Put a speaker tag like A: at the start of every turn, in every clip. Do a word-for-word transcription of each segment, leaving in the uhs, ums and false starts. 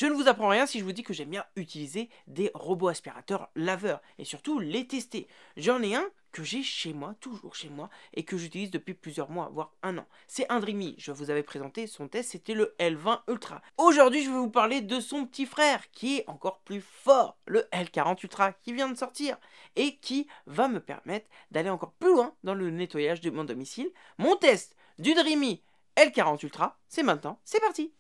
A: Je ne vous apprends rien si je vous dis que j'aime bien utiliser des robots aspirateurs laveurs et surtout les tester. J'en ai un que j'ai chez moi, toujours chez moi, et que j'utilise depuis plusieurs mois, voire un an. C'est un Dreamy, je vous avais présenté son test, c'était le L vingt Ultra. Aujourd'hui, je vais vous parler de son petit frère, qui est encore plus fort, le L quarante Ultra, qui vient de sortir, et qui va me permettre d'aller encore plus loin dans le nettoyage de mon domicile. Mon test du Dreamy L quarante Ultra, c'est maintenant, c'est parti!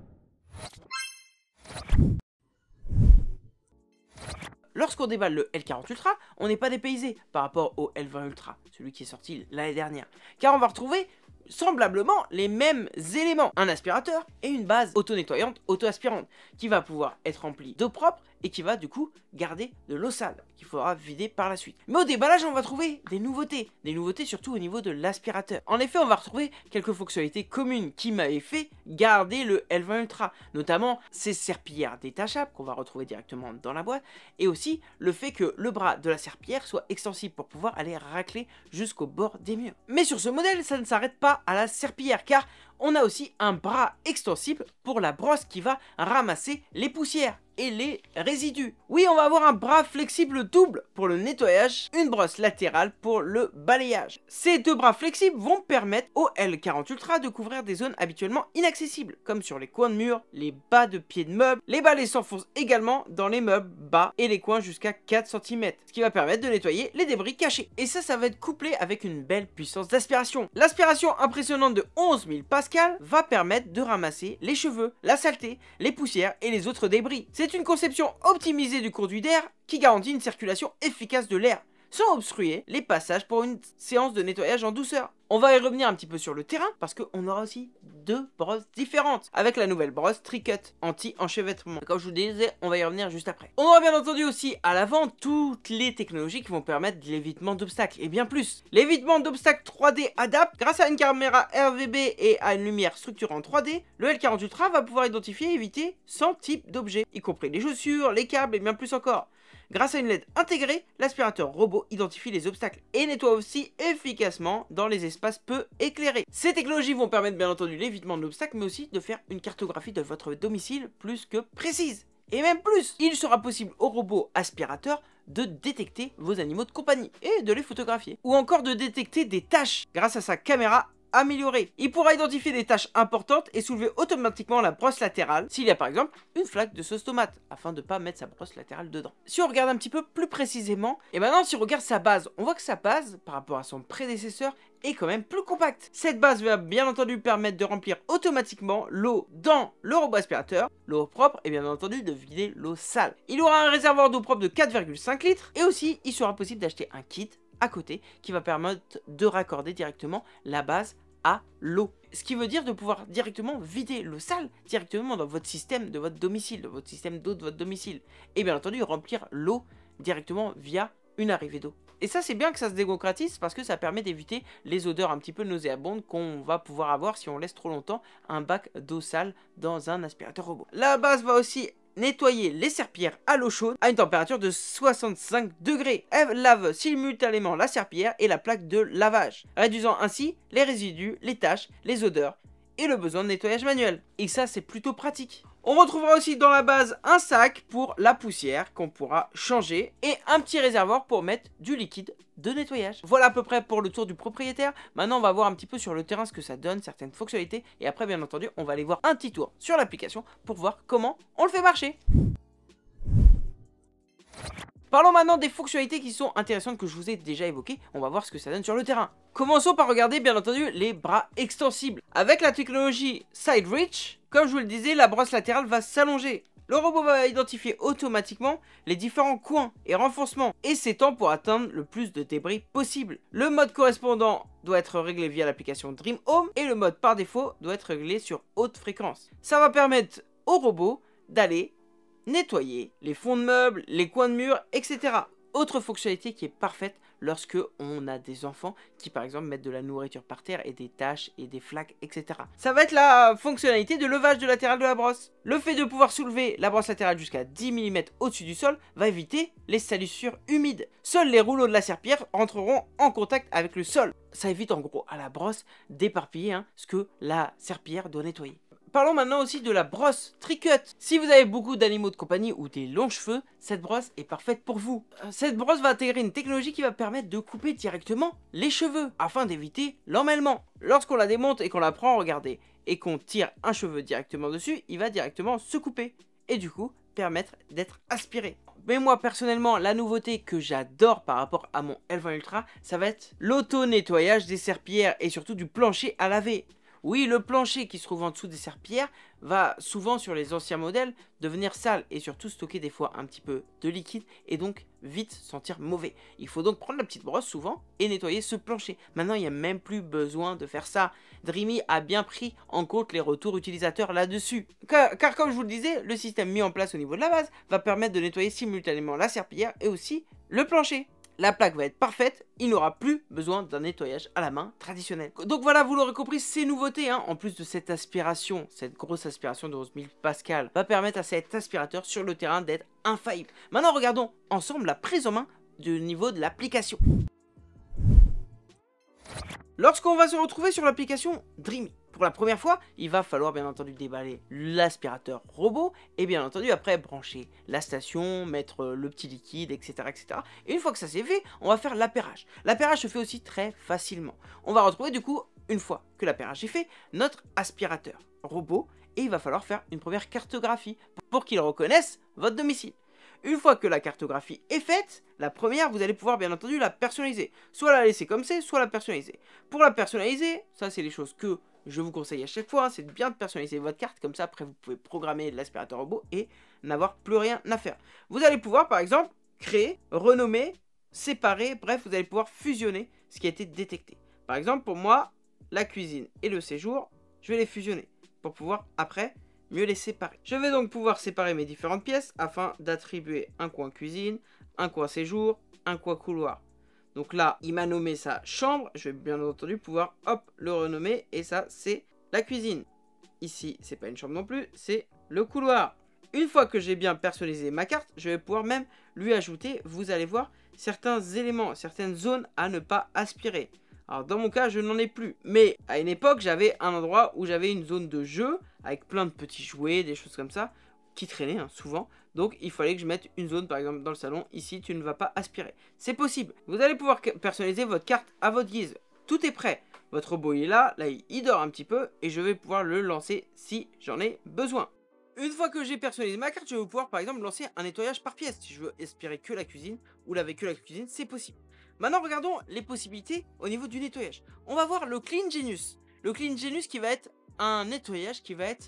A: Lorsqu'on déballe le L quarante Ultra, on n'est pas dépaysé par rapport au L vingt Ultra, celui qui est sorti l'année dernière, car on va retrouver semblablement les mêmes éléments, un aspirateur et une base auto-nettoyante, auto-aspirante, qui va pouvoir être remplie d'eau propre et qui va du coup garder de l'eau sale, qu'il faudra vider par la suite. Mais au déballage, on va trouver des nouveautés, des nouveautés surtout au niveau de l'aspirateur. En effet, on va retrouver quelques fonctionnalités communes qui m'avaient fait garder le L vingt Ultra, notamment ces serpillères détachables qu'on va retrouver directement dans la boîte, et aussi le fait que le bras de la serpillière soit extensible pour pouvoir aller racler jusqu'au bord des murs. Mais sur ce modèle, ça ne s'arrête pas à la serpillière, car on a aussi un bras extensible pour la brosse qui va ramasser les poussières et les résidus. Oui, on va avoir un bras flexible double pour le nettoyage, une brosse latérale pour le balayage. Ces deux bras flexibles vont permettre au L quarante Ultra de couvrir des zones habituellement inaccessibles, comme sur les coins de murs, les bas de pieds de meubles. Les balais s'enfoncent également dans les meubles bas et les coins jusqu'à quatre centimètres, ce qui va permettre de nettoyer les débris cachés. Et ça, ça va être couplé avec une belle puissance d'aspiration. L'aspiration impressionnante de onze mille pascal va permettre de ramasser les cheveux, la saleté, les poussières et les autres débris. C'est une conception optimisée du conduit d'air qui garantit une circulation efficace de l'air, sans obstruer les passages pour une séance de nettoyage en douceur. On va y revenir un petit peu sur le terrain, parce qu'on aura aussi deux brosses différentes, avec la nouvelle brosse Tri-Cut anti-enchevêtrement. Comme je vous disais, on va y revenir juste après. On aura bien entendu aussi à l'avant toutes les technologies qui vont permettre de l'évitement d'obstacles, et bien plus. L'évitement d'obstacles trois D Adapt, grâce à une caméra R V B et à une lumière structurée en trois D, le L quarante Ultra va pouvoir identifier et éviter cent types d'objets, y compris les chaussures, les câbles et bien plus encore. Grâce à une L E D intégrée, l'aspirateur robot identifie les obstacles et nettoie aussi efficacement dans les espaces peu éclairés. Ces technologies vont permettre bien entendu l'évitement de l'obstacle, mais aussi de faire une cartographie de votre domicile plus que précise. Et même plus, il sera possible au robot aspirateur de détecter vos animaux de compagnie et de les photographier. Ou encore de détecter des taches grâce à sa caméra amélioré. Il pourra identifier des tâches importantes et soulever automatiquement la brosse latérale s'il y a par exemple une flaque de sauce tomate, afin de ne pas mettre sa brosse latérale dedans. Si on regarde un petit peu plus précisément, et maintenant si on regarde sa base, on voit que sa base, par rapport à son prédécesseur, est quand même plus compacte. Cette base va bien entendu permettre de remplir automatiquement l'eau dans le robot aspirateur, l'eau propre et bien entendu de vider l'eau sale. Il aura un réservoir d'eau propre de quatre virgule cinq litres et aussi il sera possible d'acheter un kit à côté qui va permettre de raccorder directement la base à l'eau. Ce qui veut dire de pouvoir directement vider l'eau sale directement dans votre système de votre domicile, de votre système d'eau de votre domicile. Et bien entendu remplir l'eau directement via une arrivée d'eau. Et ça c'est bien que ça se démocratise parce que ça permet d'éviter les odeurs un petit peu nauséabondes qu'on va pouvoir avoir si on laisse trop longtemps un bac d'eau sale dans un aspirateur robot. La base va aussi nettoyer les serpillères à l'eau chaude à une température de soixante-cinq degrés. Elle lave simultanément la serpillière et la plaque de lavage, réduisant ainsi les résidus, les taches, les odeurs et le besoin de nettoyage manuel. Et ça c'est plutôt pratique. On retrouvera aussi dans la base un sac pour la poussière qu'on pourra changer et un petit réservoir pour mettre du liquide de nettoyage. Voilà à peu près pour le tour du propriétaire. Maintenant on va voir un petit peu sur le terrain ce que ça donne, certaines fonctionnalités et après bien entendu on va aller voir un petit tour sur l'application pour voir comment on le fait marcher. Parlons maintenant des fonctionnalités qui sont intéressantes que je vous ai déjà évoquées. On va voir ce que ça donne sur le terrain. Commençons par regarder bien entendu les bras extensibles. Avec la technologie Side Reach, comme je vous le disais, la brosse latérale va s'allonger. Le robot va identifier automatiquement les différents coins et renfoncements et s'étend pour atteindre le plus de débris possible. Le mode correspondant doit être réglé via l'application Dream Home et le mode par défaut doit être réglé sur haute fréquence. Ça va permettre au robot d'aller nettoyer les fonds de meubles, les coins de murs, et cetera. Autre fonctionnalité qui est parfaite lorsque on a des enfants qui par exemple mettent de la nourriture par terre et des taches et des flaques, et cetera. Ça va être la fonctionnalité de levage de latéral de la brosse. Le fait de pouvoir soulever la brosse latérale jusqu'à dix millimètres au-dessus du sol va éviter les salissures humides. Seuls les rouleaux de la serpillière rentreront en contact avec le sol. Ça évite en gros à la brosse d'éparpiller hein, ce que la serpillière doit nettoyer. Parlons maintenant aussi de la brosse Tricut. Si vous avez beaucoup d'animaux de compagnie ou des longs cheveux, cette brosse est parfaite pour vous. Cette brosse va intégrer une technologie qui va permettre de couper directement les cheveux afin d'éviter l'emmêlement. Lorsqu'on la démonte et qu'on la prend, regardez, et qu'on tire un cheveu directement dessus, il va directement se couper et du coup permettre d'être aspiré. Mais moi personnellement, la nouveauté que j'adore par rapport à mon L vingt Ultra, ça va être l'auto-nettoyage des serpillères et surtout du plancher à laver. Oui, le plancher qui se trouve en dessous des serpillères va souvent sur les anciens modèles devenir sale et surtout stocker des fois un petit peu de liquide et donc vite sentir mauvais. Il faut donc prendre la petite brosse souvent et nettoyer ce plancher. Maintenant, il n'y a même plus besoin de faire ça. Dreamy a bien pris en compte les retours utilisateurs là-dessus. Car, car comme je vous le disais, le système mis en place au niveau de la base va permettre de nettoyer simultanément la serpillière et aussi le plancher. La plaque va être parfaite, il n'aura plus besoin d'un nettoyage à la main traditionnel. Donc voilà, vous l'aurez compris, ces nouveautés, hein, en plus de cette aspiration, cette grosse aspiration de onze mille pascal, va permettre à cet aspirateur sur le terrain d'être infaillible. Maintenant, regardons ensemble la prise en main du niveau de l'application. Lorsqu'on va se retrouver sur l'application Dreamy, pour la première fois, il va falloir bien entendu déballer l'aspirateur robot et bien entendu après brancher la station, mettre le petit liquide, et cetera et cetera. Et une fois que ça c'est fait, on va faire l'appairage. L'appairage se fait aussi très facilement. On va retrouver du coup, une fois que l'appairage est fait, notre aspirateur robot et il va falloir faire une première cartographie pour qu'il reconnaisse votre domicile. Une fois que la cartographie est faite, la première, vous allez pouvoir bien entendu la personnaliser. Soit la laisser comme c'est, soit la personnaliser. Pour la personnaliser, ça c'est les choses que je vous conseille à chaque fois, hein, c'est bien de personnaliser votre carte, comme ça après vous pouvez programmer l'aspirateur robot et n'avoir plus rien à faire. Vous allez pouvoir par exemple créer, renommer, séparer, bref vous allez pouvoir fusionner ce qui a été détecté. Par exemple pour moi, la cuisine et le séjour, je vais les fusionner pour pouvoir après mieux les séparer. Je vais donc pouvoir séparer mes différentes pièces afin d'attribuer un coin cuisine, un coin séjour, un coin couloir. Donc là, il m'a nommé sa chambre, je vais bien entendu pouvoir, hop, le renommer, et ça, c'est la cuisine. Ici, c'est pas une chambre non plus, c'est le couloir. Une fois que j'ai bien personnalisé ma carte, je vais pouvoir même lui ajouter, vous allez voir, certains éléments, certaines zones à ne pas aspirer. Alors dans mon cas, je n'en ai plus, mais à une époque, j'avais un endroit où j'avais une zone de jeu, avec plein de petits jouets, des choses comme ça, qui traînaient hein, souvent. Donc il fallait que je mette une zone par exemple dans le salon, ici tu ne vas pas aspirer. C'est possible. Vous allez pouvoir personnaliser votre carte à votre guise. Tout est prêt. Votre robot il est là, là il dort un petit peu et je vais pouvoir le lancer si j'en ai besoin. Une fois que j'ai personnalisé ma carte, je vais pouvoir par exemple lancer un nettoyage par pièce. Si je veux aspirer que la cuisine ou laver que la cuisine, c'est possible. Maintenant regardons les possibilités au niveau du nettoyage. On va voir le Clean Genius. Le Clean Genius qui va être un nettoyage qui va être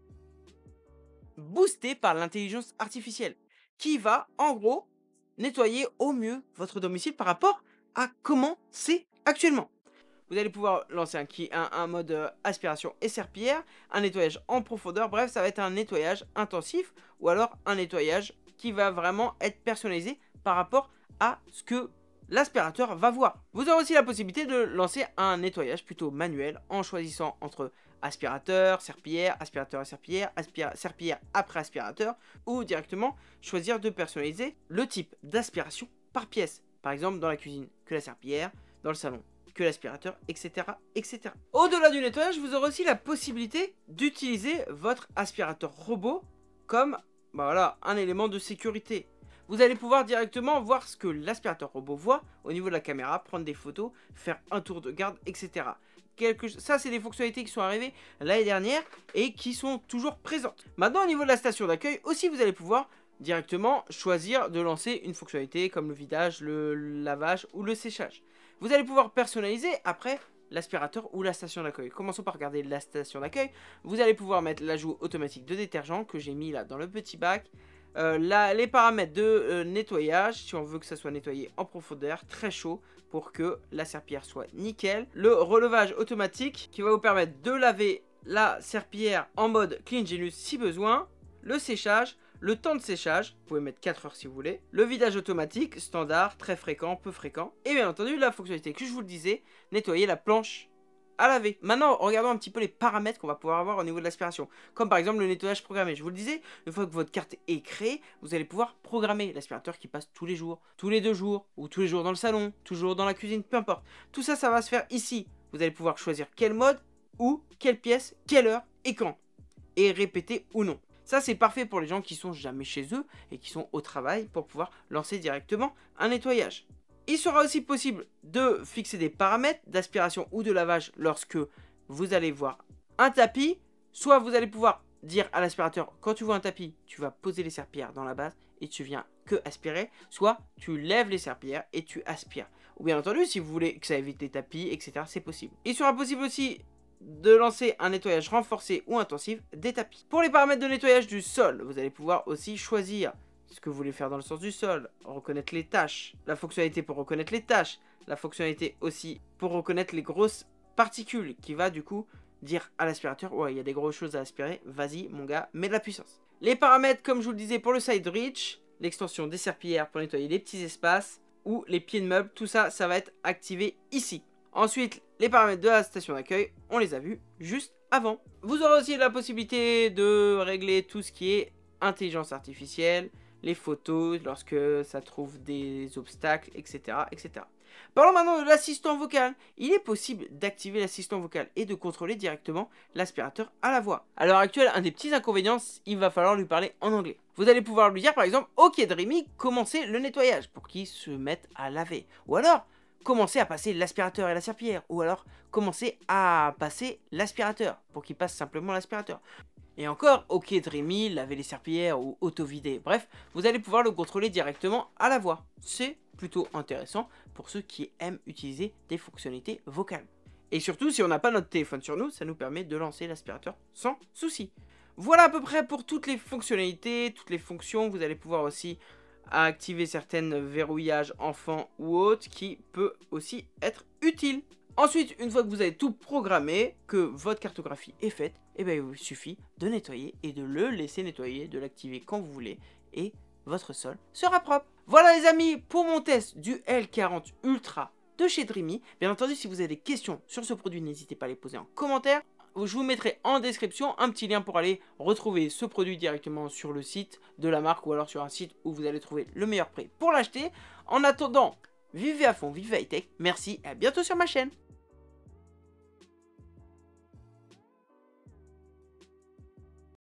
A: boosté par l'intelligence artificielle, qui va en gros nettoyer au mieux votre domicile par rapport à comment c'est actuellement. Vous allez pouvoir lancer un, un, un mode euh, aspiration et serpillière, un nettoyage en profondeur, bref ça va être un nettoyage intensif ou alors un nettoyage qui va vraiment être personnalisé par rapport à ce que l'aspirateur va voir. Vous aurez aussi la possibilité de lancer un nettoyage plutôt manuel en choisissant entre aspirateur, serpillière, aspirateur et serpillière, aspira serpillière après aspirateur, ou directement choisir de personnaliser le type d'aspiration par pièce. Par exemple dans la cuisine, que la serpillière, dans le salon, que l'aspirateur, et cetera et cetera. Au-delà du nettoyage, vous aurez aussi la possibilité d'utiliser votre aspirateur robot comme bah voilà, un élément de sécurité. Vous allez pouvoir directement voir ce que l'aspirateur robot voit au niveau de la caméra, prendre des photos, faire un tour de garde, et cetera. Quelque... Ça, c'est des fonctionnalités qui sont arrivées l'année dernière et qui sont toujours présentes. Maintenant, au niveau de la station d'accueil, aussi, vous allez pouvoir directement choisir de lancer une fonctionnalité comme le vidage, le lavage ou le séchage. Vous allez pouvoir personnaliser après l'aspirateur ou la station d'accueil. Commençons par regarder la station d'accueil. Vous allez pouvoir mettre l'ajout automatique de détergent que j'ai mis là dans le petit bac. Euh, là, les paramètres de euh, nettoyage, si on veut que ça soit nettoyé en profondeur, très chaud, pour que la serpillière soit nickel. Le relevage automatique qui va vous permettre de laver la serpillière en mode Clean Genius si besoin. Le séchage, le temps de séchage, vous pouvez mettre quatre heures si vous voulez. Le vidage automatique, standard, très fréquent, peu fréquent. Et bien entendu, la fonctionnalité que je vous le disais, nettoyer la planche à laver. Maintenant, regardons un petit peu les paramètres qu'on va pouvoir avoir au niveau de l'aspiration. Comme par exemple le nettoyage programmé. Je vous le disais, une fois que votre carte est créée, vous allez pouvoir programmer l'aspirateur qui passe tous les jours, tous les deux jours, ou tous les jours dans le salon, toujours dans la cuisine, peu importe. Tout ça, ça va se faire ici. Vous allez pouvoir choisir quel mode, où, quelle pièce, quelle heure et quand. est répété ou non. Ça, c'est parfait pour les gens qui sont jamais chez eux et qui sont au travail pour pouvoir lancer directement un nettoyage. Il sera aussi possible de fixer des paramètres d'aspiration ou de lavage lorsque vous allez voir un tapis. Soit vous allez pouvoir dire à l'aspirateur, quand tu vois un tapis, tu vas poser les serpillères dans la base et tu viens que aspirer. Soit tu lèves les serpillères et tu aspires. Ou bien entendu, si vous voulez que ça évite les tapis, et cetera, c'est possible. Il sera possible aussi de lancer un nettoyage renforcé ou intensif des tapis. Pour les paramètres de nettoyage du sol, vous allez pouvoir aussi choisir ce que vous voulez faire dans le sens du sol, reconnaître les tâches, la fonctionnalité pour reconnaître les tâches, la fonctionnalité aussi pour reconnaître les grosses particules qui va du coup dire à l'aspirateur, ouais, il y a des grosses choses à aspirer, vas-y mon gars, mets de la puissance. Les paramètres, comme je vous le disais, pour le side reach, l'extension des serpillères pour nettoyer les petits espaces, ou les pieds de meubles, tout ça, ça va être activé ici. Ensuite, les paramètres de la station d'accueil, on les a vus juste avant. Vous aurez aussi la possibilité de régler tout ce qui est intelligence artificielle, les photos, lorsque ça trouve des obstacles, et cetera, et cetera. Parlons maintenant de l'assistant vocal. Il est possible d'activer l'assistant vocal et de contrôler directement l'aspirateur à la voix. À l'heure actuelle, un des petits inconvénients, il va falloir lui parler en anglais. Vous allez pouvoir lui dire par exemple, ok Dreamy, commencez le nettoyage pour qu'il se mette à laver. Ou alors, commencez à passer l'aspirateur et la serpillière. Ou alors, commencez à passer l'aspirateur pour qu'il passe simplement l'aspirateur. Et encore, ok Dreamy, laver les serpillières ou auto-vider. Bref, vous allez pouvoir le contrôler directement à la voix. C'est plutôt intéressant pour ceux qui aiment utiliser des fonctionnalités vocales. Et surtout, si on n'a pas notre téléphone sur nous, ça nous permet de lancer l'aspirateur sans souci. Voilà à peu près pour toutes les fonctionnalités, toutes les fonctions. Vous allez pouvoir aussi activer certaines verrouillages enfants ou autres qui peut aussi être utile. Ensuite, une fois que vous avez tout programmé, que votre cartographie est faite, eh bien, il vous suffit de nettoyer et de le laisser nettoyer, de l'activer quand vous voulez et votre sol sera propre. Voilà les amis pour mon test du L quarante Ultra de chez Dreamy. Bien entendu, si vous avez des questions sur ce produit, n'hésitez pas à les poser en commentaire. Je vous mettrai en description un petit lien pour aller retrouver ce produit directement sur le site de la marque ou alors sur un site où vous allez trouver le meilleur prix pour l'acheter. En attendant, vivez à fond, vivez high tech. Merci et à bientôt sur ma chaîne.